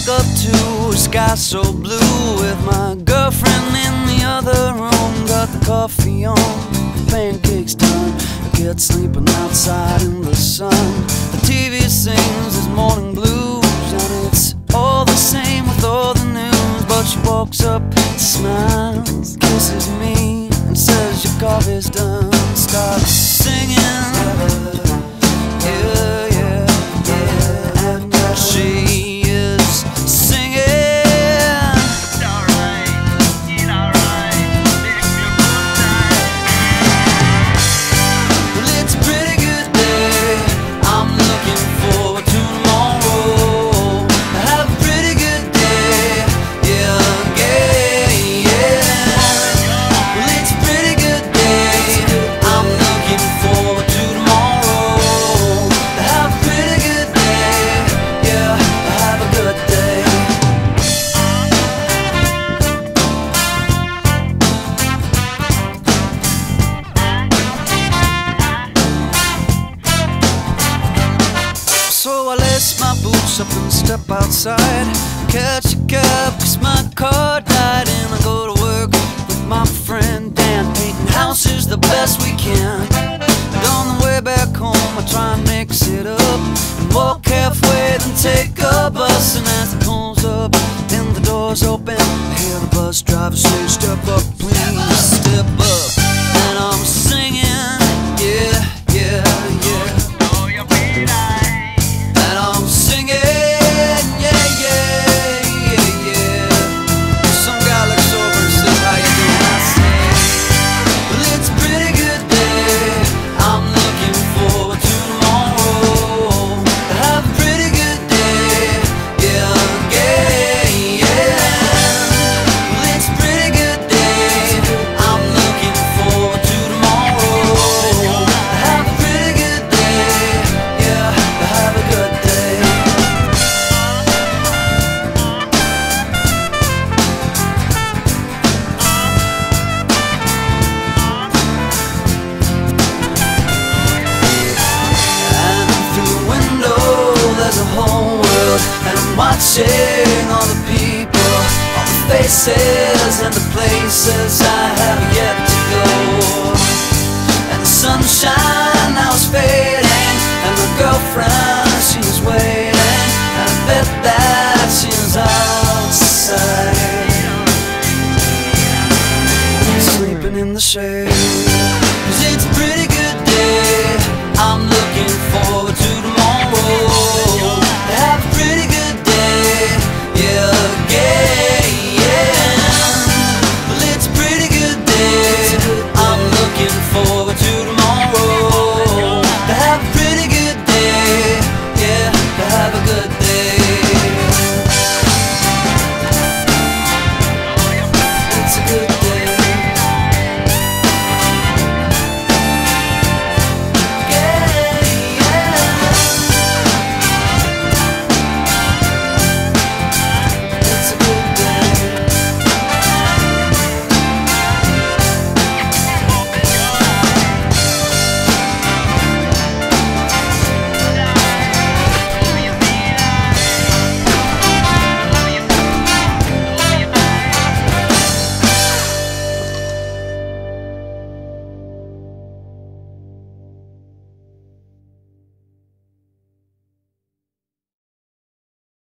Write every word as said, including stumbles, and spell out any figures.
wake up to a sky so blue, with my girlfriend in the other room. Got the coffee on, pancakes done. I get sleeping outside in the sun. The T V sings his morning blues, and it's all the same with all the news. But she walks up, smiles, kisses me, and says your coffee's done. Starts singing, yeah, yeah, yeah, and she is singing. It's alright, it's alright, it's a good time. Well, it's a pretty good day, I'm looking forward to tomorrow. I have a pretty good day, yeah, yeah, yeah. Well, it's a pretty good day, I'm looking forward to tomorrow. I have a pretty good day, yeah, I have a good day. So I lace my boots up and step outside, catch a cab cause my car died, and I go to work with my friend Dan, painting houses the best we can. And on the way back home I try and mix it up and walk halfway, then take a bus. And as it pulls up and the doors open, I hear the bus driver say, step up please, step up. And I'm singing, yeah, yeah, yeah. And I'm singing, yeah, yeah, yeah, yeah. Some guy looks over and says, how you doing? I say, well, it's a pretty good day, I'm looking forward to tomorrow. I have a pretty good day, yeah, yeah, yeah. Well, it's a pretty good day, I'm looking forward to tomorrow. I have a pretty good day, yeah, I have a good day. And through the window there's a whole world, and I'm watching all the people, all the faces and the places I have yet to go. And the sunshine now is fading, and my girlfriend, she is waiting.